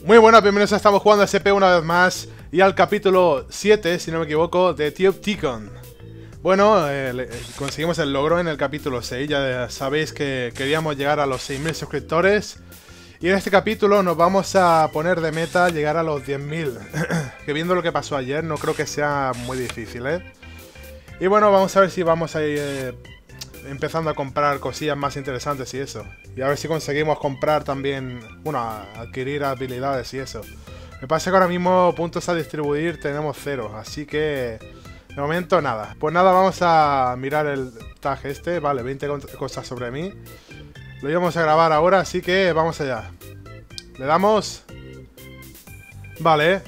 Muy buenas, bienvenidos a Estamos Jugando SP una vez más y al capítulo 7, si no me equivoco, de Tube Ticon. Bueno, conseguimos el logro en el capítulo 6, ya sabéis que queríamos llegar a los 6000 suscriptores. Y en este capítulo nos vamos a poner de meta llegar a los 10.000, que viendo lo que pasó ayer no creo que sea muy difícil, ¿eh? Y bueno, vamos a ver si vamos a ir empezando a comprar cosillas más interesantes y eso. Y a ver si conseguimos comprar también, bueno, adquirir habilidades y eso. Me pasa que ahora mismo puntos a distribuir tenemos 0, así que de momento nada. Pues nada, vamos a mirar el tag este, vale, 20 cosas sobre mí. Lo íbamos a grabar ahora, así que vamos allá. Le damos... Vale.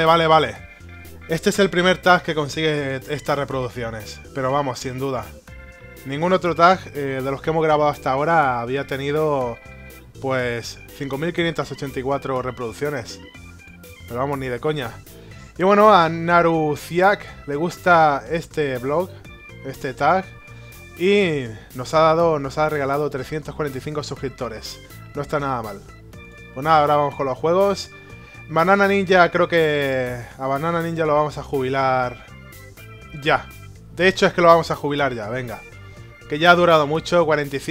Este es el primer tag que consigue estas reproducciones, pero vamos, sin duda. Ningún otro tag de los que hemos grabado hasta ahora había tenido, pues, 5584 reproducciones. Pero vamos, ni de coña. Y bueno, a Naruciak le gusta este blog, este tag, y nos ha regalado 345 suscriptores. No está nada mal. Pues nada, ahora vamos con los juegos. Banana Ninja, creo que a Banana Ninja lo vamos a jubilar ya. De hecho es que lo vamos a jubilar ya, venga. Que ya ha durado mucho,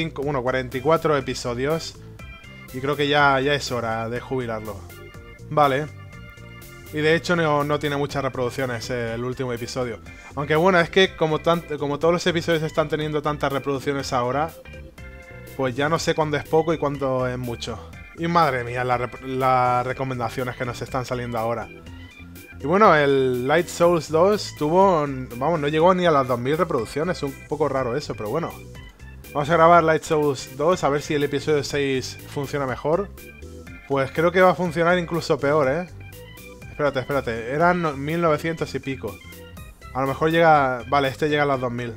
44 episodios. Y creo que ya es hora de jubilarlo. Vale. Y de hecho no tiene muchas reproducciones el último episodio. Aunque bueno, es que como todos los episodios están teniendo tantas reproducciones ahora, pues ya no sé cuándo es poco y cuándo es mucho. Y madre mía, las recomendaciones que nos están saliendo ahora. Y bueno, el Light Souls 2 tuvo... Vamos, no llegó ni a las 2000 reproducciones. Un poco raro eso, pero bueno. Vamos a grabar Light Souls 2 a ver si el episodio 6 funciona mejor. Pues creo que va a funcionar incluso peor, ¿eh? Espérate. Eran 1900 y pico. A lo mejor llega... Vale, este llega a las 2000.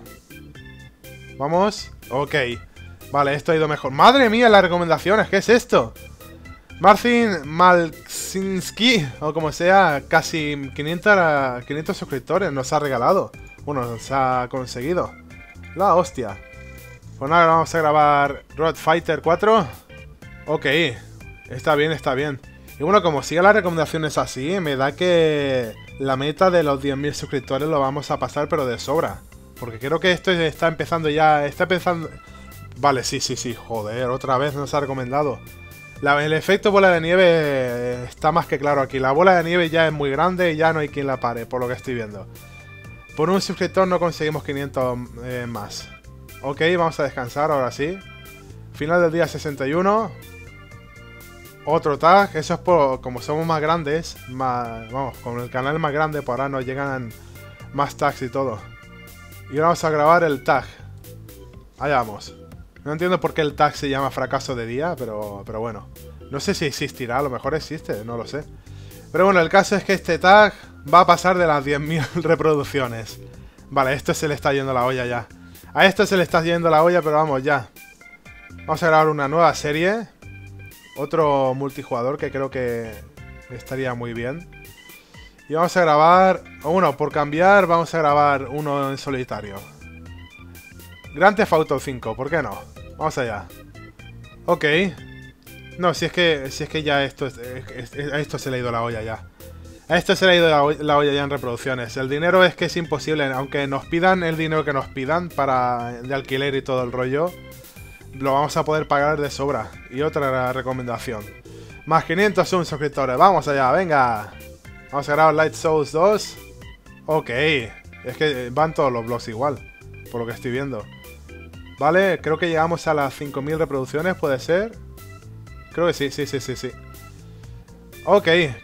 Vamos. Ok. Vale, esto ha ido mejor. ¡Madre mía, las recomendaciones! ¿Qué es esto? Marcin Malczynski, o como sea, casi 500 suscriptores nos ha regalado. Bueno, nos ha conseguido. La hostia. Pues nada, vamos a grabar Road Fighter 4. Ok, está bien. Y bueno, como sigue las recomendaciones así, me da que la meta de los 10.000 suscriptores lo vamos a pasar, pero de sobra. Porque creo que esto está empezando ya... Vale, sí, joder, otra vez nos ha recomendado. El efecto bola de nieve está más que claro aquí. La bola de nieve ya es muy grande y ya no hay quien la pare, por lo que estoy viendo. Por un suscriptor no conseguimos 500 más. Ok, vamos a descansar, ahora sí. Final del día 61. Otro tag, eso es por... Como somos más grandes, vamos, con el canal más grande, por ahora nos llegan más tags y todo. Y ahora vamos a grabar el tag. Allá vamos. No entiendo por qué el tag se llama fracaso de día, pero bueno. No sé si existirá, a lo mejor existe, no lo sé. Pero bueno, el caso es que este tag va a pasar de las 10.000 reproducciones. Vale, esto se le está yendo la olla ya. A esto se le está yendo la olla, pero vamos, ya. Vamos a grabar una nueva serie. Otro multijugador que creo que estaría muy bien. Y vamos a grabar... Bueno, por cambiar, vamos a grabar uno en solitario. Grand Theft Auto 5, ¿por qué no? Vamos allá. Ok. No, si es que ya esto a esto se le ha ido la olla ya. A esto se le ha ido la olla ya en reproducciones. El dinero es que es imposible. Aunque nos pidan el dinero que nos pidan de alquiler y todo el rollo, lo vamos a poder pagar de sobra. Y otra recomendación. Más 501 suscriptores. Vamos allá, venga. Vamos a grabar Light Souls 2. Ok. Es que van todos los vlogs igual, por lo que estoy viendo. Vale, creo que llegamos a las 5000 reproducciones, ¿puede ser? Creo que sí. Ok,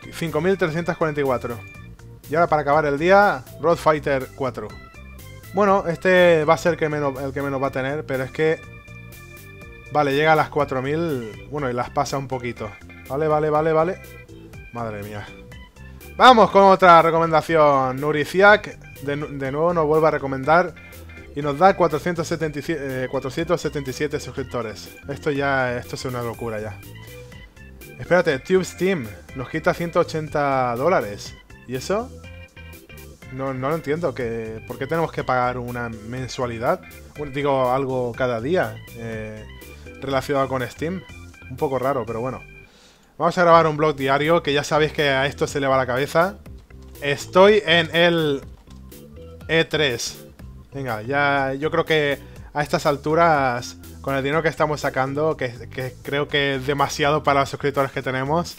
5344. Y ahora para acabar el día, Road Fighter 4. Bueno, este va a ser el que menos va a tener, pero es que... Vale, llega a las 4000. Bueno, y las pasa un poquito. Vale. Madre mía. Vamos con otra recomendación. Nuriciak, de nuevo nos vuelve a recomendar... Y nos da 477 suscriptores. Esto es una locura ya. Espérate, TubeSteam nos quita $180. ¿Y eso? No lo entiendo. ¿Por qué tenemos que pagar una mensualidad? Digo, algo cada día relacionado con Steam. Un poco raro, pero bueno. Vamos a grabar un vlog diario, que ya sabéis que a esto se le va la cabeza. Estoy en el E3. Venga, ya yo creo que a estas alturas, con el dinero que estamos sacando, que creo que es demasiado para los suscriptores que tenemos,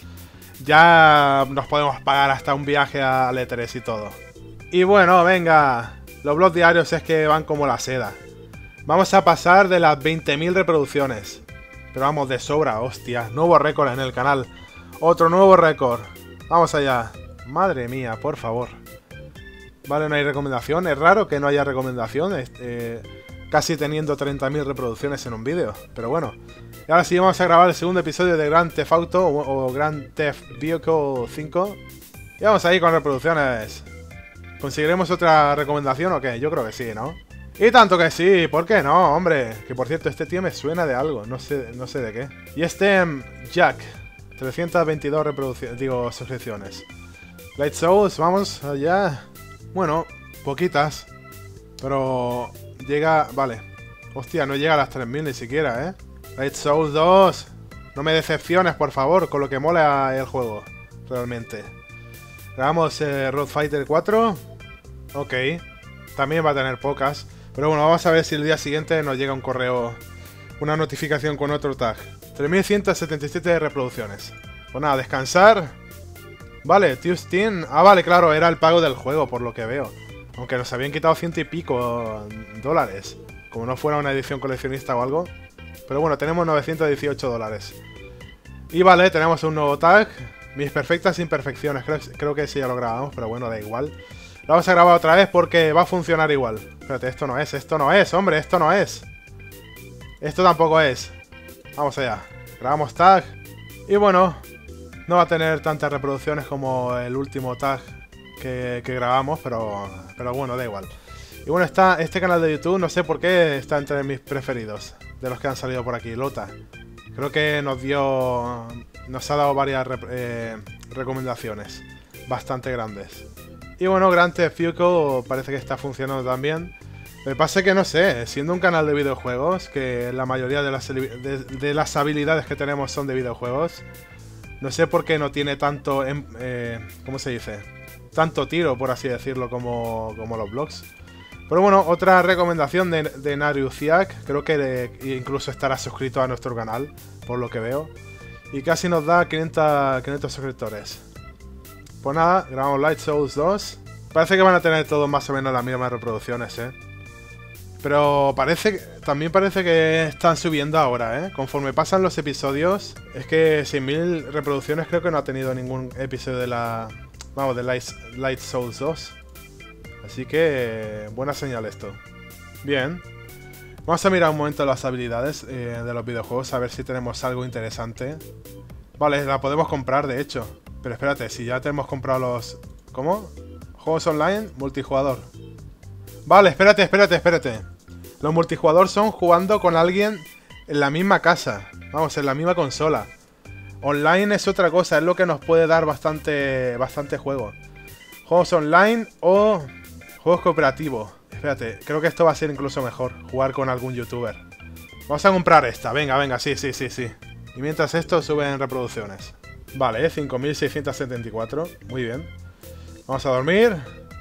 ya nos podemos pagar hasta un viaje al E3 y todo. Y bueno, venga, los vlogs diarios es que van como la seda. Vamos a pasar de las 20.000 reproducciones. Pero vamos, de sobra, hostia. Nuevo récord en el canal. Otro nuevo récord. Vamos allá. Madre mía, por favor. Vale, no hay recomendación. Es raro que no haya recomendación. Casi teniendo 30.000 reproducciones en un vídeo. Pero bueno. Y ahora sí vamos a grabar el segundo episodio de Grand Theft Auto o Grand Theft Vehicle 5. Y vamos ahí con reproducciones. ¿Conseguiremos otra recomendación o qué? Yo creo que sí, ¿no? Y tanto que sí, ¿por qué no, hombre? Que por cierto, este tío me suena de algo, no sé de qué. Y Jack, 322 suscripciones. Light Souls, vamos allá. Bueno, poquitas. Pero llega, vale. Hostia, no llega a las 3.000 ni siquiera, ¿eh? Light Souls 2. No me decepciones, por favor, con lo que mola el juego. Realmente. Grabamos Road Fighter 4. Ok. También va a tener pocas. Pero bueno, vamos a ver si el día siguiente nos llega un correo, una notificación con otro tag. 3.177 reproducciones. Pues nada, descansar. Vale, Tuesday. Ah, vale, claro, era el pago del juego, por lo que veo. Aunque nos habían quitado 100 y pico dólares. Como no fuera una edición coleccionista o algo. Pero bueno, tenemos 918 dólares. Y vale, tenemos un nuevo tag. Mis perfectas imperfecciones. Creo que sí ya lo grabamos, pero bueno, da igual. Lo vamos a grabar otra vez porque va a funcionar igual. Espérate, esto no es, hombre, esto no es. Esto tampoco es. Vamos allá. Grabamos tag. Y bueno, no va a tener tantas reproducciones como el último tag que grabamos, pero bueno, da igual. Y bueno, este canal de YouTube, no sé por qué, está entre mis preferidos, de los que han salido por aquí, Lota. Creo que nos ha dado varias recomendaciones bastante grandes. Y bueno, Grand Theft Auto parece que está funcionando también. Me pasa que no sé, siendo un canal de videojuegos, que la mayoría de las habilidades que tenemos son de videojuegos, no sé por qué no tiene tanto, ¿cómo se dice? Tanto tiro, por así decirlo, como los vlogs. Pero bueno, otra recomendación de Naruciak, creo que incluso estará suscrito a nuestro canal, por lo que veo. Y casi nos da 500 suscriptores. Pues nada, grabamos Light Souls 2. Parece que van a tener todos más o menos las mismas reproducciones, Pero también parece que están subiendo ahora, Conforme pasan los episodios, es que 100.000 reproducciones creo que no ha tenido ningún episodio de Light Souls 2. Así que buena señal esto. Bien. Vamos a mirar un momento las habilidades de los videojuegos, a ver si tenemos algo interesante. Vale, la podemos comprar, de hecho. Pero espérate, si ya tenemos comprado los... ¿Cómo? Juegos online, multijugador. Vale, espérate. Los multijugador son jugando con alguien en la misma casa. Vamos, en la misma consola. Online es otra cosa, es lo que nos puede dar bastante juego. Juegos online o juegos cooperativos. Espérate, creo que esto va a ser incluso mejor. Jugar con algún youtuber. Vamos a comprar esta, venga, sí. Y mientras esto sube en reproducciones. Vale, 5.674. Muy bien. Vamos a dormir.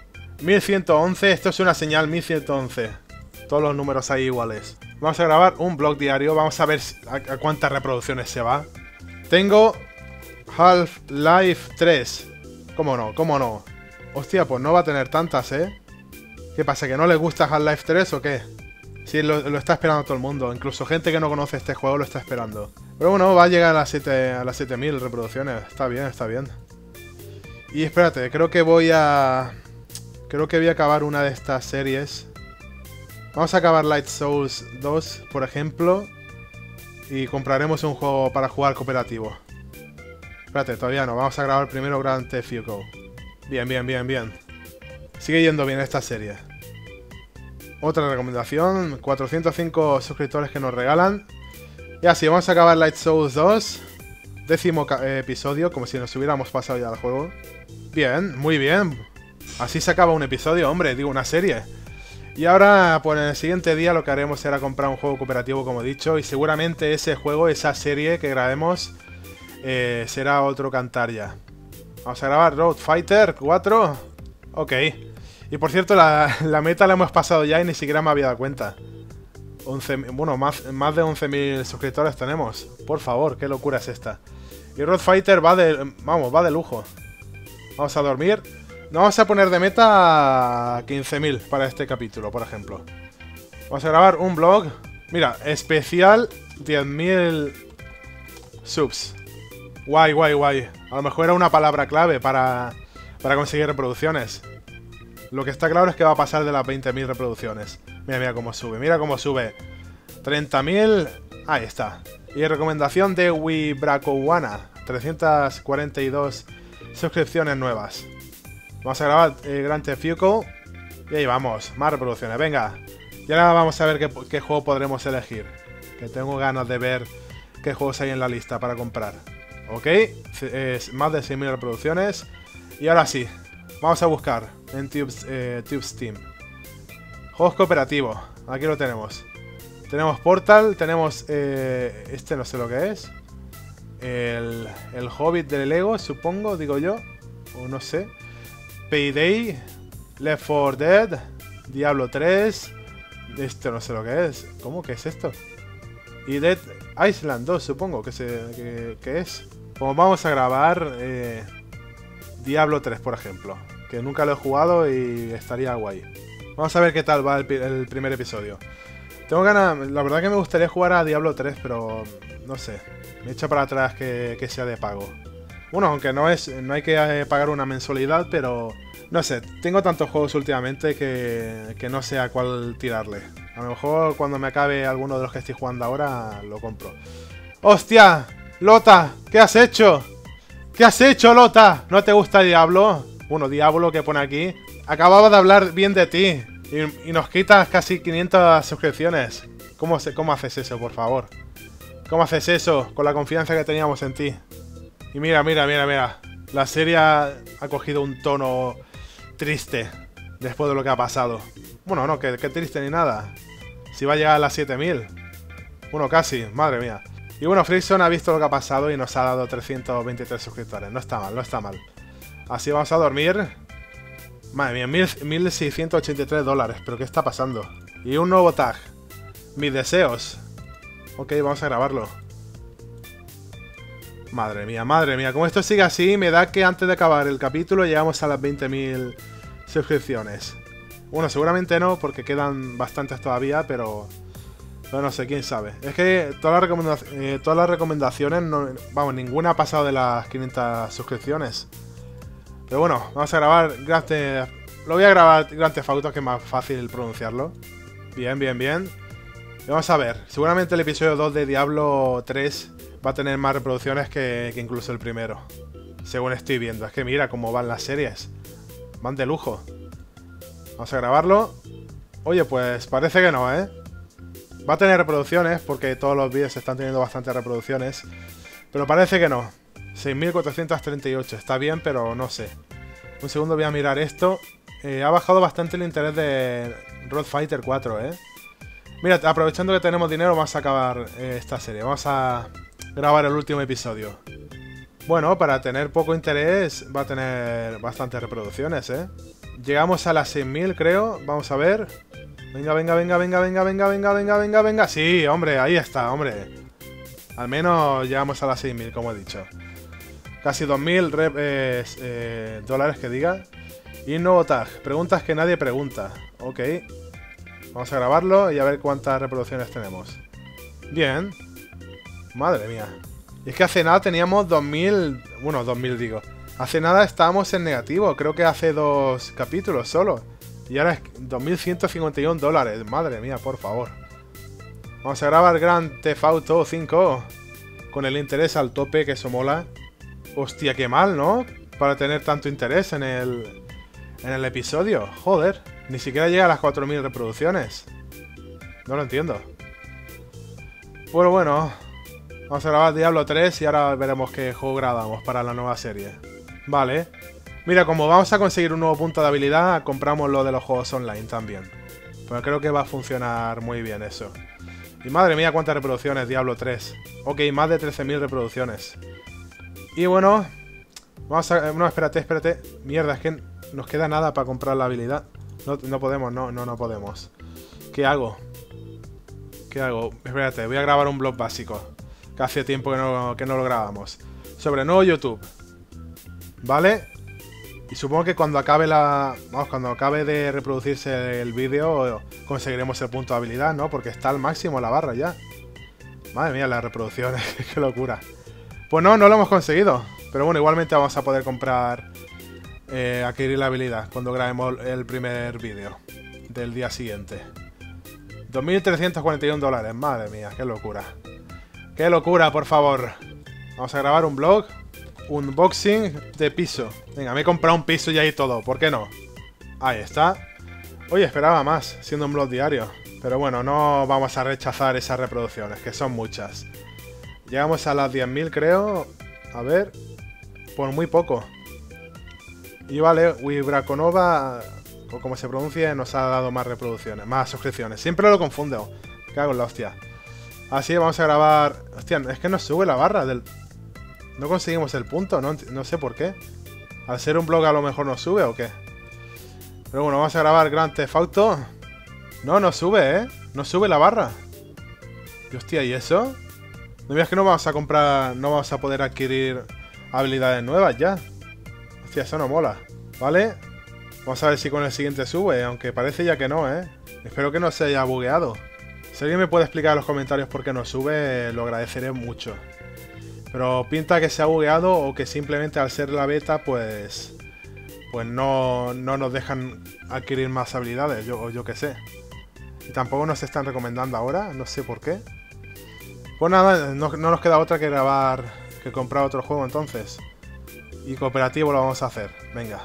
1111. Esto es una señal 1111. Todos los números ahí iguales. Vamos a grabar un vlog diario. Vamos a ver a cuántas reproducciones se va. Tengo Half-Life 3. ¿Cómo no? Hostia, pues no va a tener tantas, ¿Qué pasa? ¿Que no les gusta Half-Life 3 o qué? Sí, lo está esperando todo el mundo. Incluso gente que no conoce este juego lo está esperando. Pero bueno, va a llegar a las 7.000 reproducciones. Está bien. Y espérate, creo que voy a acabar una de estas series. Vamos a acabar Light Souls 2, por ejemplo. Y compraremos un juego para jugar cooperativo. Espérate, todavía no. Vamos a grabar primero Grand Theft Auto. Bien. Sigue yendo bien esta serie. Otra recomendación, 405 suscriptores que nos regalan. Y así, vamos a acabar Light Souls 2. 10º episodio, como si nos hubiéramos pasado ya el juego. Bien, muy bien. Así se acaba un episodio, hombre, digo, una serie. Y ahora, pues en el siguiente día lo que haremos será comprar un juego cooperativo, como he dicho. Y seguramente ese juego, esa serie que grabemos, será otro cantar ya. Vamos a grabar Road Fighter 4. Ok. Y por cierto, la meta la hemos pasado ya y ni siquiera me había dado cuenta. Bueno, más de 11.000 suscriptores tenemos. Por favor, qué locura es esta. Y Road Fighter va de lujo. Vamos a dormir. Nos vamos a poner de meta 15.000 para este capítulo, por ejemplo. Vamos a grabar un vlog. Mira, especial 10.000 subs. Guay, guay, guay. A lo mejor era una palabra clave para conseguir reproducciones. Lo que está claro es que va a pasar de las 20.000 reproducciones. Mira, mira cómo sube, mira cómo sube. 30.000... Ahí está. Y recomendación de Wibrakowana. 342 suscripciones nuevas. Vamos a grabar Grand Theft Auto. Y ahí vamos, más reproducciones, venga. Y ahora vamos a ver qué juego podremos elegir. Que tengo ganas de ver qué juegos hay en la lista para comprar. Ok, más de 6.000 reproducciones. Y ahora sí, vamos a buscar en TubeSteam. Juegos cooperativos, aquí lo tenemos. Tenemos Portal, tenemos este no sé lo que es. El Hobbit de Lego, supongo, digo yo. O no sé. Payday, Left 4 Dead, Diablo 3. Esto no sé lo que es. ¿Cómo que es esto? Y Dead Island 2, supongo que es. Como vamos a grabar Diablo 3, por ejemplo. Que nunca lo he jugado y estaría guay. Vamos a ver qué tal va el primer episodio. Tengo ganas, la verdad que me gustaría jugar a Diablo 3, pero no sé. Me echa para atrás que sea de pago. Bueno, aunque no hay que pagar una mensualidad, pero no sé. Tengo tantos juegos últimamente que no sé a cuál tirarle. A lo mejor cuando me acabe alguno de los que estoy jugando ahora, lo compro. ¡Hostia! ¡Lota! ¿Qué has hecho? ¿Qué has hecho, Lota? ¿No te gusta Diablo? Bueno, Diablo que pone aquí. Acababa de hablar bien de ti. Y nos quitas casi 500 suscripciones. ¿Cómo haces eso, por favor? ¿Cómo haces eso con la confianza que teníamos en ti? Y mira, mira, mira, mira. La serie ha cogido un tono triste después de lo que ha pasado. Bueno, no, que triste ni nada. Si va a llegar a las 7.000. Bueno, casi, madre mía. Y bueno, Frickson ha visto lo que ha pasado y nos ha dado 323 suscriptores. No está mal, no está mal. Así vamos a dormir. Madre mía, 1.683 dólares. ¿Pero qué está pasando? Y un nuevo tag. Mis deseos. Ok, vamos a grabarlo. Madre mía. Como esto sigue así, me da que antes de acabar el capítulo llegamos a las 20.000 suscripciones. Bueno, seguramente no, porque quedan bastantes todavía, pero no sé, quién sabe. Es que todas las recomendaciones, vamos, ninguna ha pasado de las 500 suscripciones. Pero bueno, vamos a grabar lo voy a grabar Grand Theft Auto, que es más fácil pronunciarlo. Bien, bien, bien. Y vamos a ver, seguramente el episodio 2 de Diablo 3 va a tener más reproducciones que incluso el primero. Según estoy viendo. Es que mira cómo van las series. Van de lujo. Vamos a grabarlo. Oye, pues parece que no, ¿eh? Va a tener reproducciones, porque todos los vídeos están teniendo bastantes reproducciones. Pero parece que no. 6.438. Está bien, pero no sé. Un segundo, voy a mirar esto. Ha bajado bastante el interés de Road Fighter 4, ¿eh? Mira, aprovechando que tenemos dinero, vamos a acabar esta serie. Vamos a grabar el último episodio. Bueno, para tener poco interés, va a tener bastantes reproducciones, ¿eh? Llegamos a las 6.000, creo. Vamos a ver. Venga, venga, venga, venga, venga, venga, venga, venga, venga, venga. Sí, hombre, ahí está, hombre. Al menos llegamos a las 6.000, como he dicho. Casi 2.000 dólares, que diga. Y nuevo tag. Preguntas que nadie pregunta. Ok. Vamos a grabarlo y a ver cuántas reproducciones tenemos. Bien. Madre mía. Y es que hace nada teníamos 2.000... Bueno, 2.000 digo. Hace nada estábamos en negativo. Creo que hace 2 capítulos solo. Y ahora es 2.151 dólares. Madre mía, por favor. Vamos a grabar Grand Theft Auto 5. Con el interés al tope, que eso mola. Hostia, qué mal, ¿no? Para tener tanto interés en el episodio. Joder. Ni siquiera llega a las 4.000 reproducciones. No lo entiendo. Bueno. Vamos a grabar Diablo 3 y ahora veremos qué juego grabamos para la nueva serie. Vale. Mira, como vamos a conseguir un nuevo punto de habilidad, compramos lo de los juegos online también. Pero creo que va a funcionar muy bien eso. Y madre mía, cuántas reproducciones, Diablo 3. Ok, más de 13.000 reproducciones. Y bueno, vamos a... No, espérate. Mierda, es que nos queda nada para comprar la habilidad. No podemos, no podemos. ¿Qué hago? Espérate, voy a grabar un blog básico. Que hace tiempo que no lo grabamos. Sobre nuevo YouTube. ¿Vale? Y supongo que cuando acabe cuando acabe de reproducirse el vídeo conseguiremos el punto de habilidad, ¿no? Porque está al máximo la barra ya. Madre mía, las reproducciones. Qué locura. Pues no lo hemos conseguido. Pero bueno, igualmente vamos a poder comprar... adquirir la habilidad cuando grabemos el primer vídeo del día siguiente. 2.341 dólares. Madre mía, qué locura. Qué locura, por favor. Vamos a grabar un vlog. Unboxing de piso. Venga, me he comprado un piso y ahí todo. ¿Por qué no? Ahí está. Oye, esperaba más, siendo un vlog diario. Pero bueno, no vamos a rechazar esas reproducciones, que son muchas. Llegamos a las 10.000, creo. A ver. Por muy poco. Y vale, Wibrakonova, o como se pronuncie, nos ha dado más reproducciones, más suscripciones. Siempre lo confundo. Cago en la hostia. Así vamos a grabar... Hostia, es que nos sube la barra del... No conseguimos el punto, no sé por qué. Al ser un blog a lo mejor nos sube o qué. Pero bueno, vamos a grabar Grand Theft Auto. No sube, ¿eh? No sube la barra. Y hostia, ¿y eso? No veas que no vamos a comprar... No vamos a poder adquirir habilidades nuevas ya. Hostia, eso no mola. ¿Vale? Vamos a ver si con el siguiente sube, aunque parece ya que no, ¿eh? Espero que no se haya bugueado. Si alguien me puede explicar en los comentarios por qué no sube, lo agradeceré mucho. Pero pinta que se ha bugueado o que simplemente al ser la beta, pues no nos dejan adquirir más habilidades, yo qué sé. Y tampoco nos están recomendando ahora, no sé por qué. Pues nada, no nos queda otra que grabar, que comprar otro juego entonces. Y cooperativo lo vamos a hacer, venga.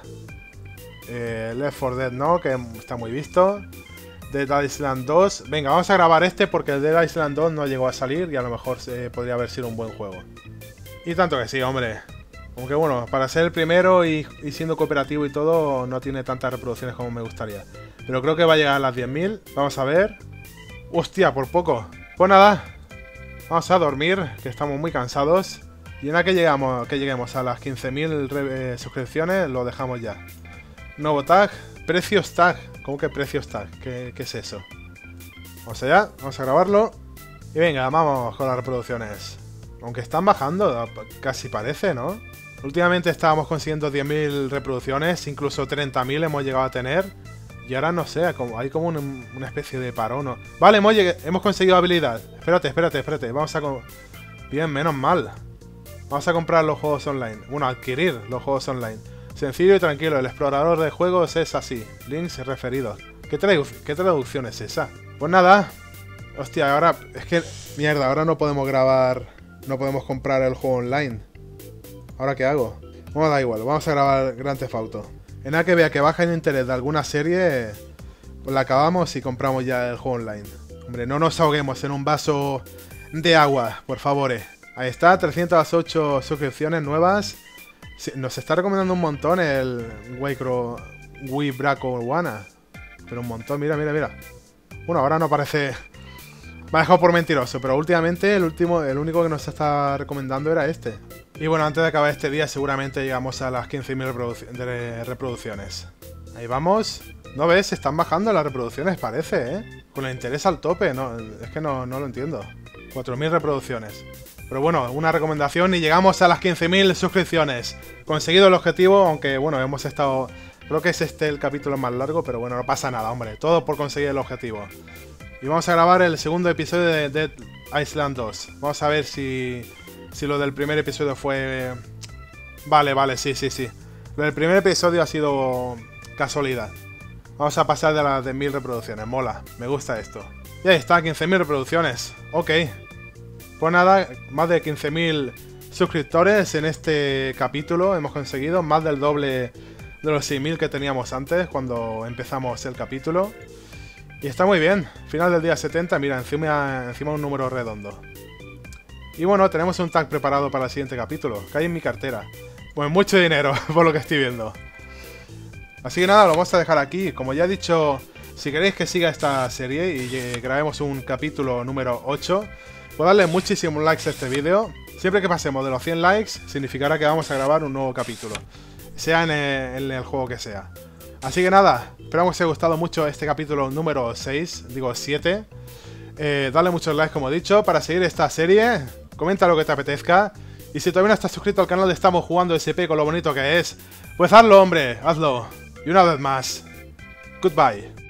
Left 4 Dead no, que está muy visto. Dead Island 2. Venga, vamos a grabar este porque el Dead Island 2 no llegó a salir y a lo mejor podría haber sido un buen juego. Y tanto que sí, hombre. Aunque bueno, para ser el primero y siendo cooperativo y todo, no tiene tantas reproducciones como me gustaría. Pero creo que va a llegar a las 10.000. Vamos a ver. Hostia, por poco. Pues nada, vamos a dormir, que estamos muy cansados. Y en la que lleguemos a las 15.000 suscripciones, lo dejamos ya. Nuevo tag. Precios tag. ¿Cómo que precios tag? ¿Qué es eso? Vamos allá, vamos a grabarlo. Y venga, vamos con las reproducciones. Aunque están bajando, casi parece, ¿no? Últimamente estábamos consiguiendo 10.000 reproducciones, incluso 30.000 hemos llegado a tener. Y ahora no sé, hay como una especie de parón, ¿no? Vale, hemos conseguido habilidad. Espérate. Vamos a... Bien, menos mal. Vamos a comprar los juegos online. Bueno, adquirir los juegos online. Sencillo y tranquilo, el explorador de juegos es así. Links referidos. ¿Qué traducción es esa? Pues nada. Hostia, ahora... Es que... Mierda, ahora no podemos grabar... No podemos comprar el juego online. ¿Ahora qué hago? Bueno, da igual, vamos a grabar Grand Theft Auto. En la que vea que baja el interés de alguna serie, pues la acabamos y compramos ya el juego online. Hombre, no nos ahoguemos en un vaso de agua, por favor. Ahí está, 308 suscripciones nuevas. Sí, nos está recomendando un montón el Wibrakonova. Pero un montón, mira. Bueno, ahora no parece... Me ha dejado por mentiroso, pero últimamente el único que nos está recomendando era este. Y bueno, antes de acabar este día seguramente llegamos a las 15.000 reproducciones. Ahí vamos. ¿No ves? Están bajando las reproducciones, parece, ¿eh? Con el interés al tope, no, es que no lo entiendo. 4.000 reproducciones. Pero bueno, una recomendación y llegamos a las 15.000 suscripciones. Conseguido el objetivo, aunque bueno, hemos estado... Creo que es este el capítulo más largo, pero bueno, no pasa nada, hombre. Todo por conseguir el objetivo. Y vamos a grabar el segundo episodio de Dead Island 2. Vamos a ver si lo del primer episodio fue... Vale, sí. Lo del primer episodio ha sido casualidad. Vamos a pasar de las 10.000 reproducciones. Mola, me gusta esto. Y ahí está, 15.000 reproducciones. Ok. Pues nada, más de 15.000 suscriptores en este capítulo hemos conseguido. Más del doble de los 6.000 que teníamos antes cuando empezamos el capítulo. Y está muy bien. Final del día 70, mira, encima un número redondo. Y bueno, tenemos un tag preparado para el siguiente capítulo, que hay en mi cartera. Pues mucho dinero, por lo que estoy viendo. Así que nada, lo vamos a dejar aquí. Como ya he dicho, Si queréis que siga esta serie y grabemos un capítulo número 8, pues darle muchísimos likes a este vídeo. Siempre que pasemos de los 100 likes, significará que vamos a grabar un nuevo capítulo, sea en el juego que sea. Así que nada, esperamos que os haya gustado mucho este capítulo número 6, digo 7. Dale muchos likes, como he dicho, para seguir esta serie. Comenta lo que te apetezca. Y si todavía no estás suscrito al canal de Estamos Jugando SP con lo bonito que es, pues hazlo, hombre, hazlo. Y una vez más, goodbye.